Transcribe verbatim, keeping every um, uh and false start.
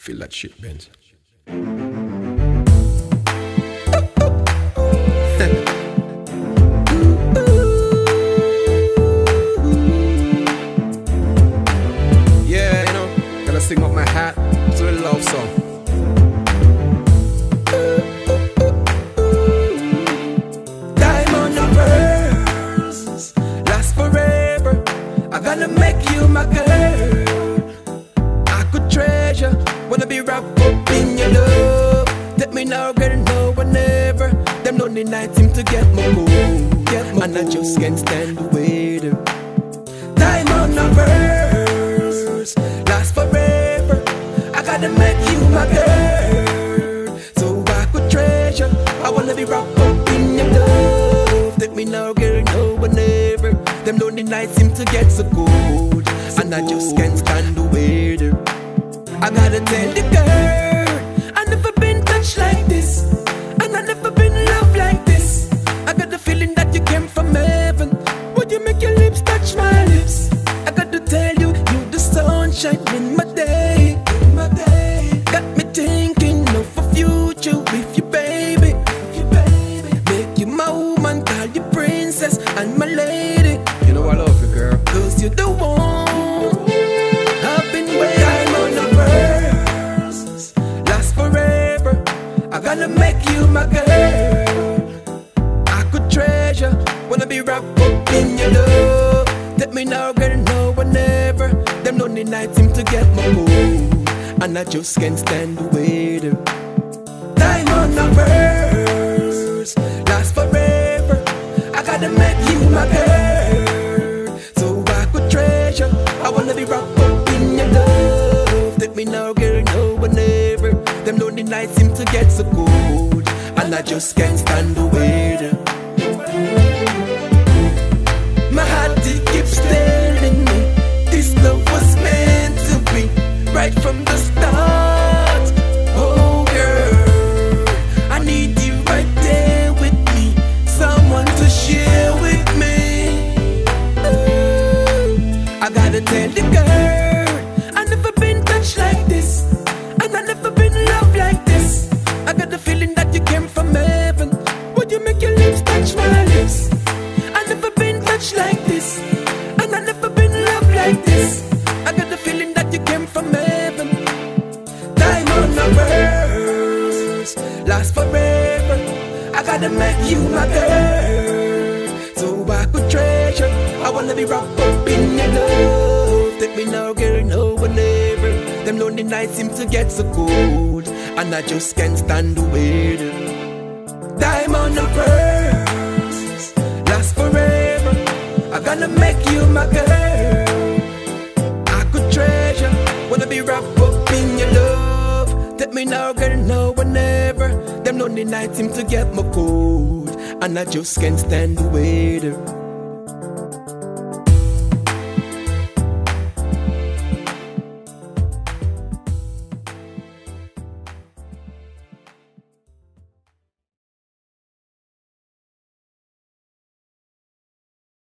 Feel that shit, Benz. Yeah, you know, gotta sing up my hat to a love song. Diamond and pearls last forever. I gotta make you my girl. Treasure, wanna be wrapped up in your love. Let me now, girl, no one ever. Them lonely nights seem to get my goal, get my and goal. I just can't stand the wait. Diamond and pearls last forever. I gotta make you my girl, so I could treasure. I wanna be wrapped up in your love. Let me now, girl, no one ever. Them lonely nights seem to get so cold, so and I just can't stand the wait. I gotta tell you, girl, I never been touched like this, and I never been loved like this. I got the feeling that you came from heaven. Would you make your lips touch my lips? I got to tell you, you the sunshine in my day, in my day. Got me thinking of a future with you, baby, with you, baby. Make you my woman, call you princess and my lady. You know I love you, girl, 'cause you're the one I've been waiting. I gotta make you my girl. I could treasure, wanna be wrapped up in your love. Let me now, girl, no one ever. Them lonely nights seem to get my goal, and I just can't stand the wait. Diamond and pearls last forever. I gotta make you my girl, so I could treasure. I wanna be wrapped up in your love. Let me now, girl, no one ever. Them lonely nights seem to get so cold, and I just can't stand the wait. My heart it keeps telling me this love was meant to be right from the start. Oh girl, I need you right there with me, someone to share with me. Ooh, I gotta tell you, girl, I never been touched like this, and I never been loved like this. I got the feeling that you came from heaven. Would you make your lips touch my lips? I never been touched like this, and I never been loved like this. I got the feeling that you came from heaven. Diamond and pearls last forever. I gotta make you my girl, so I could treasure. I wanna be wrapped up in your love. Take me now, girl, no one ever. Them lonely nights seem to get so cold, and I just can't stand the wait. Diamond and pearls last forever. I gotta make you my girl. I could treasure, wanna be wrapped up in your love. Let me now, girl, no one ever. Them lonely nights seem to get my cold, and I just can't stand the wait.